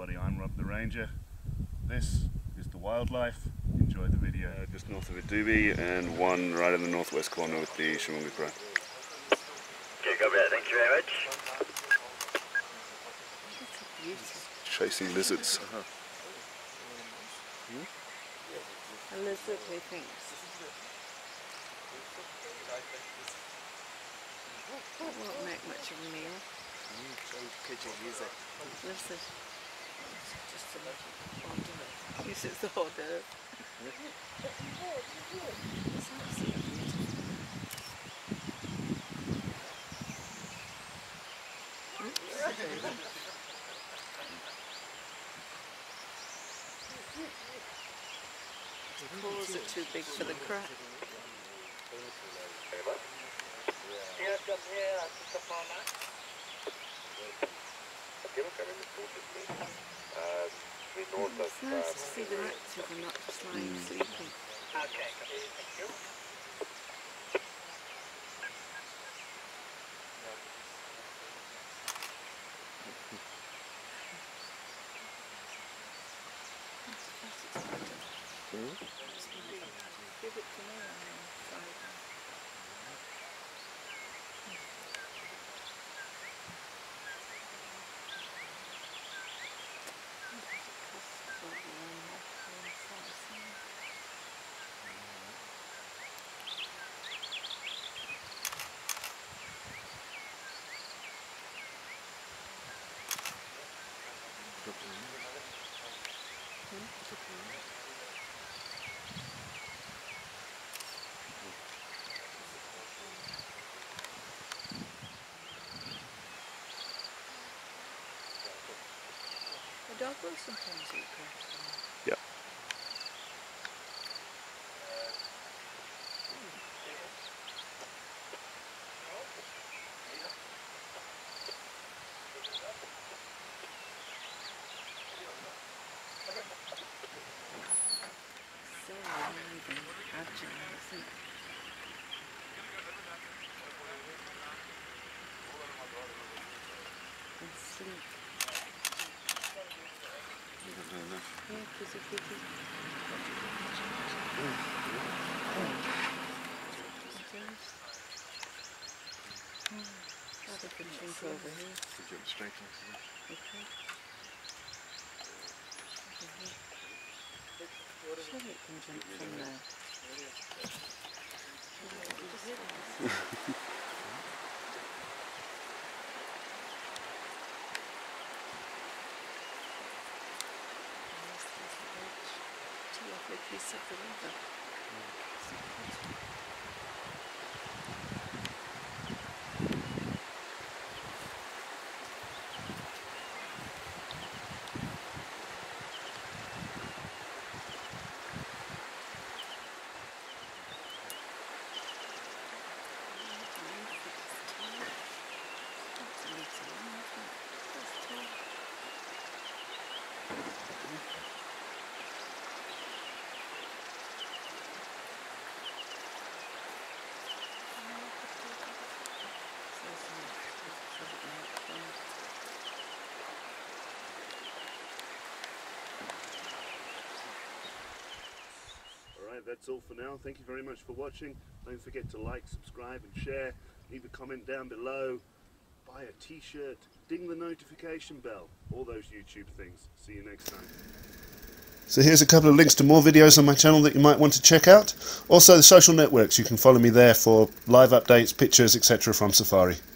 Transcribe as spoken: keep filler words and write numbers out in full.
everybody, I'm Rob the Ranger. This is the wildlife. Enjoy the video. Uh, just north of Idubi and one right in the northwest corner with the Shamunga crow. Okay, go ahead. Thank you very much. Chasing lizards. Uh-huh. Hmm? A lizard, he thinks. That won't make much of a meal. Could you use it? Lizard. Just a little hors d'oeuvre. Use it as a hors d'oeuvre. It's absolutely beautiful. His paws are too big for the crab. It's nice to see them active and not just lying mm. sleeping. Okay, thank you. Give it to me on the side. The dog will sometimes eat grass. Yeah. So alive and agile, isn't it? And sleek. Yeah, kissy kitty. Oh, they can jump over here. They jump straight onto that. Okay. Surely it can jump from there. Lovely piece of the river. Alright, that's all for now. Thank you very much for watching. Don't forget to like, subscribe and share. Leave a comment down below. Buy a t-shirt. Ding the notification bell. All those YouTube things. See you next time. So here's a couple of links to more videos on my channel that you might want to check out. Also the social networks. You can follow me there for live updates, pictures, et cetera from Safari.